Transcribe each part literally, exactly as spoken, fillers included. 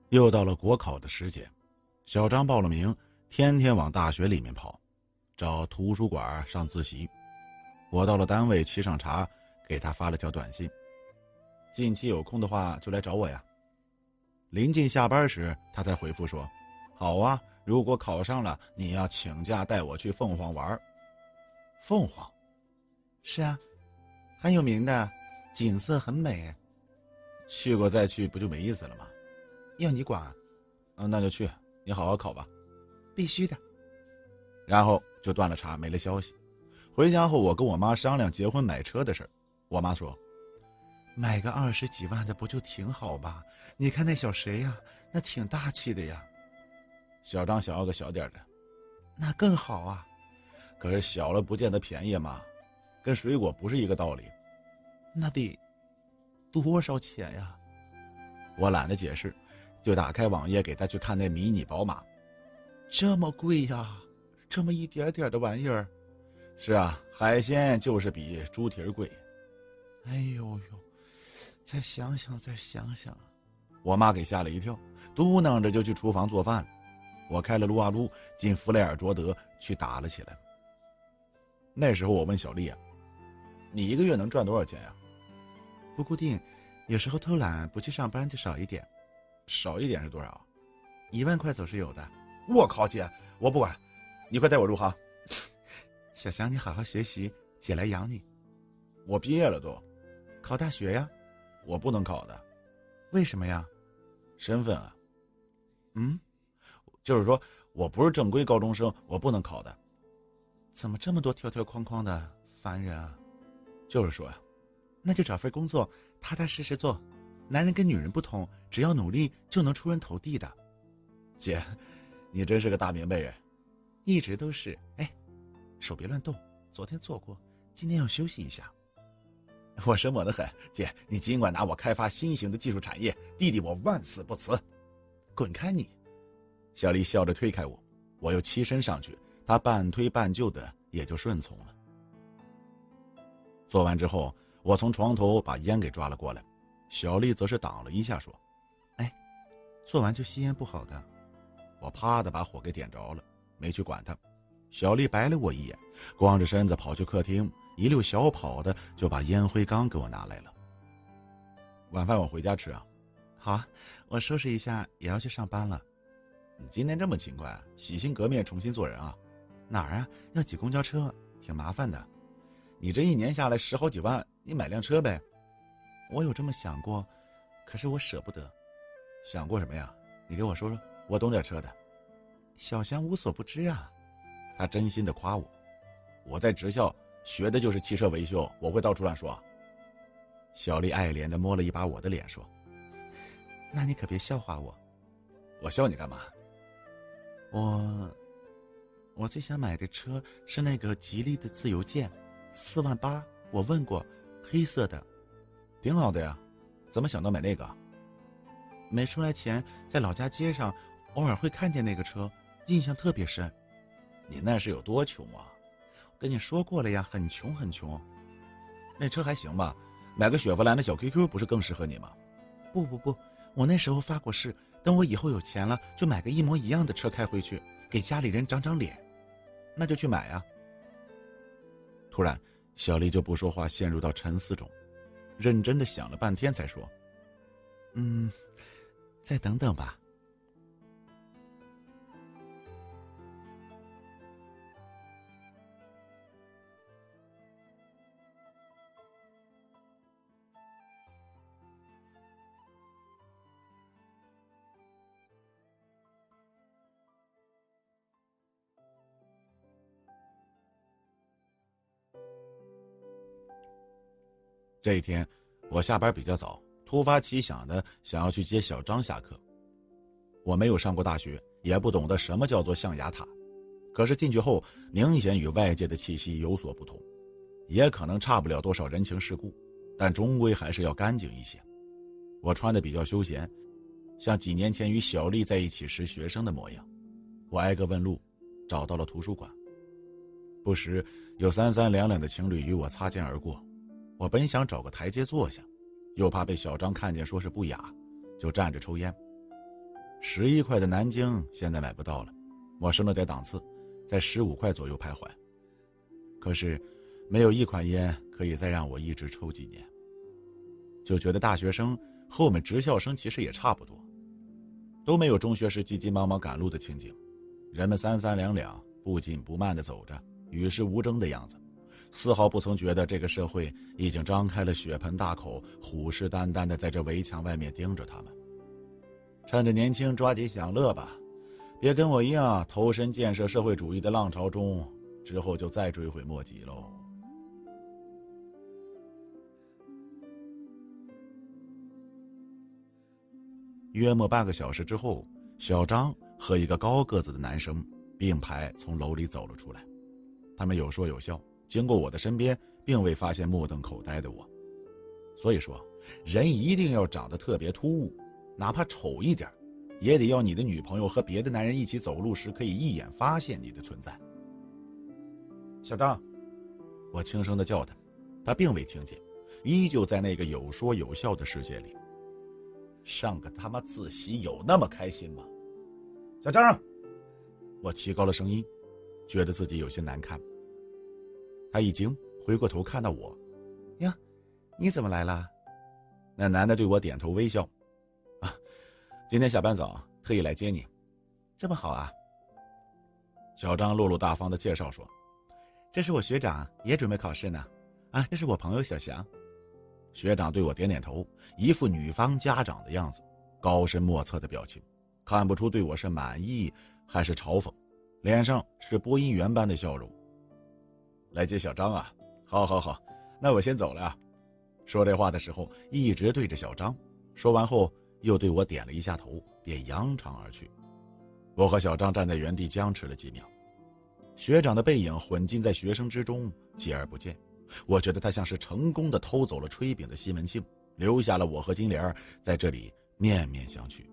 又到了国考的时间，小张报了名，天天往大学里面跑，找图书馆上自习。我到了单位沏上茶，给他发了条短信：近期有空的话就来找我呀。临近下班时，他才回复说：好啊，如果考上了，你要请假带我去凤凰玩。凤凰？ 是啊，很有名的，景色很美。 去过再去不就没意思了吗？ 要你管。 嗯，那就去，你好好考吧。 必须的。 然后就断了茶，没了消息。回家后，我跟我妈商量结婚买车的事儿。我妈说： 买个二十几万的不就挺好吧？你看那小谁呀、啊，那挺大气的呀。 小张想要个小点的。 那更好啊。 可是小了不见得便宜嘛，跟水果不是一个道理。 那得多少钱呀？ 我懒得解释，就打开网页给他去看那迷你宝马。 这么贵呀？这么一点点的玩意儿？ 是啊，海鲜就是比猪蹄儿贵。 哎呦呦，再想想再想想。 我妈给吓了一跳，嘟囔着就去厨房做饭了。我开了撸啊撸，进弗雷尔卓德去打了起来。那时候我问小丽啊：你一个月能赚多少钱呀？ 不固定，有时候偷懒不去上班就少一点。 少一点是多少？ 一万块总是有的。 我靠，姐，我不管，你快带我入行。 小翔，你好好学习，姐来养你。 我毕业了都。 考大学呀？ 我不能考的。 为什么呀？ 身份啊。 嗯， 就是说我不是正规高中生，我不能考的。 怎么这么多条条框框的，烦人啊。 就是说呀。 那就找份工作，踏踏实实做。男人跟女人不同，只要努力就能出人头地的。 姐，你真是个大明白人。 一直都是。哎，手别乱动，昨天做过，今天要休息一下。 我生猛得很，姐，你尽管拿我开发新型的技术产业，弟弟我万死不辞。 滚开你！ 小丽笑着推开我，我又欺身上去，她半推半就的也就顺从了。做完之后，我从床头把烟给抓了过来，小丽则是挡了一下说： 哎，做完就吸烟不好的。 我啪的把火给点着了，没去管她。小丽白了我一眼，光着身子跑去客厅，一溜小跑的就把烟灰缸给我拿来了。晚饭我回家吃啊。 好啊，我收拾一下也要去上班了。 你今天这么勤快，洗心革面重新做人啊？ 哪儿啊？要挤公交车，挺麻烦的。 你这一年下来十好几万，你买辆车呗。 我有这么想过，可是我舍不得。 想过什么呀？你给我说说，我懂点车的。 小翔无所不知啊。 他真心的夸我。我在职校学的就是汽车维修，我会到处乱说。小丽爱怜的摸了一把我的脸说： 那你可别笑话我。 我笑你干嘛？ 我我最想买的车是那个吉利的自由舰，四万八，我问过，黑色的。 挺好的呀，怎么想到买那个？ 没出来前，在老家街上偶尔会看见那个车，印象特别深。 你那是有多穷啊？ 跟你说过了呀，很穷很穷。 那车还行吧，买个雪佛兰的小 Q Q 不是更适合你吗？ 不不不，我那时候发过誓，等我以后有钱了，就买个一模一样的车开回去，给家里人长长脸。 那就去买啊。突然，小丽就不说话，陷入到沉思中，认真的想了半天才说： 嗯，再等等吧。 这一天，我下班比较早，突发奇想的想要去接小张下课。我没有上过大学，也不懂得什么叫做象牙塔，可是进去后明显与外界的气息有所不同，也可能差不了多少人情世故，但终归还是要干净一些。我穿的比较休闲，像几年前与小丽在一起时学生的模样。我挨个问路，找到了图书馆。不时有三三两两的情侣与我擦肩而过，我本想找个台阶坐下，又怕被小张看见说是不雅，就站着抽烟。 十一块的南京现在买不到了，我升了点档次，在十五块左右徘徊。可是没有一款烟可以再让我一直抽几年，就觉得大学生和我们职校生其实也差不多，都没有中学时急急忙忙赶路的情景，人们三三两两不紧不慢地走着，与世无争的样子，丝毫不曾觉得这个社会已经张开了血盆大口，虎视眈眈地在这围墙外面盯着他们。趁着年轻抓紧享乐吧，别跟我一样投身建设社会主义的浪潮中，之后就再追悔莫及喽。约莫半个小时之后，小张和一个高个子的男生并排从楼里走了出来，他们有说有笑，经过我的身边，并未发现目瞪口呆的我。所以说，人一定要长得特别突兀，哪怕丑一点，也得要你的女朋友和别的男人一起走路时可以一眼发现你的存在。小张，我轻声地叫他，他并未听见，依旧在那个有说有笑的世界里。上个他妈自习有那么开心吗？小张，我提高了声音，觉得自己有些难堪。他一惊，回过头看到我，呀，你怎么来了？那男的对我点头微笑，啊，今天下班早，特意来接你。这么好啊。小张落落大方地介绍说，这是我学长，也准备考试呢。啊，这是我朋友小翔。学长对我点点头，一副女方家长的样子，高深莫测的表情，看不出对我是满意还是嘲讽，脸上是播音员般的笑容。来接小张啊，好好好，那我先走了啊。说这话的时候一直对着小张，说完后又对我点了一下头，便扬长而去。我和小张站在原地僵持了几秒，学长的背影混进在学生之中，继而不见。我觉得他像是成功的偷走了炊饼的西门庆，留下了我和金莲在这里面面相觑。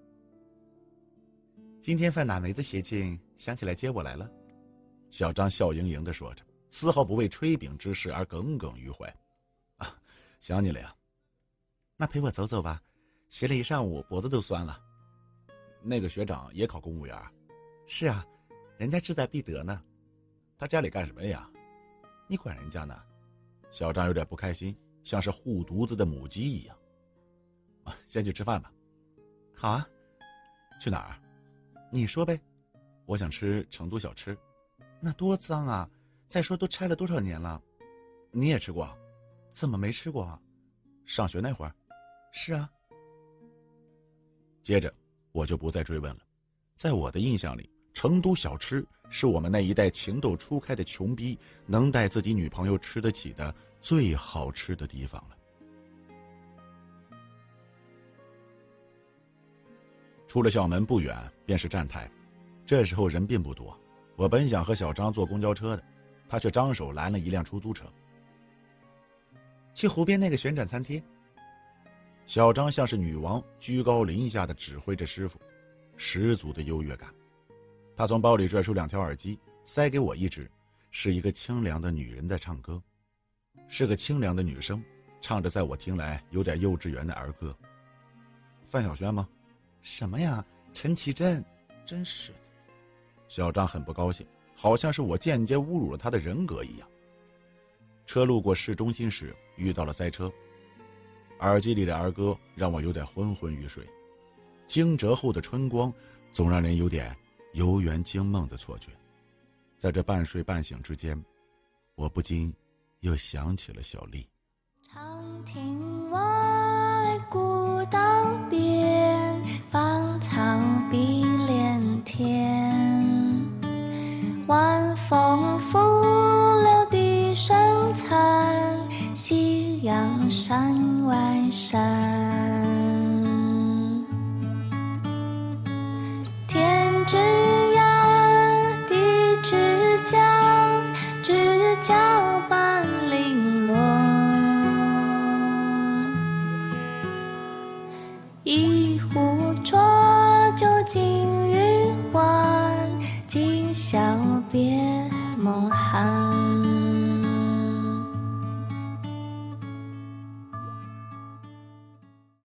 今天犯哪梅子邪劲，想起来接我来了？小张笑盈盈地说着，丝毫不为炊饼之事而耿耿于怀。啊，想你了呀。那陪我走走吧，学了一上午，脖子都酸了。那个学长也考公务员？是啊，人家志在必得呢。他家里干什么呀？你管人家呢？小张有点不开心，像是护犊子的母鸡一样。啊，先去吃饭吧。好啊。去哪儿？你说呗。我想吃成都小吃。那多脏啊！再说都拆了多少年了。你也吃过？怎么没吃过啊？上学那会儿。是啊。接着我就不再追问了。在我的印象里，成都小吃是我们那一代情窦初开的穷逼能带自己女朋友吃得起的最好吃的地方了。出了校门不远便是站台，这时候人并不多。我本想和小张坐公交车的，他却张手拦了一辆出租车。去湖边那个旋转餐厅。小张像是女王居高临下的指挥着师傅，十足的优越感。他从包里拽出两条耳机，塞给我一只，是一个清凉的女人在唱歌，是个清凉的女生，唱着在我听来有点幼稚园的儿歌。范晓萱吗？什么呀，陈绮贞，真是的。小张很不高兴，好像是我间接侮辱了他的人格一样。车路过市中心时遇到了塞车，耳机里的儿歌让我有点昏昏欲睡，惊蛰后的春光总让人有点游园惊梦的错觉。在这半睡半醒之间，我不禁又想起了小丽。 长亭外，古道边，芳草碧连天。晚风拂柳笛声残，夕阳山外山。天之涯，地之角，知交半零落。一壶浊酒尽余欢，今宵别梦寒。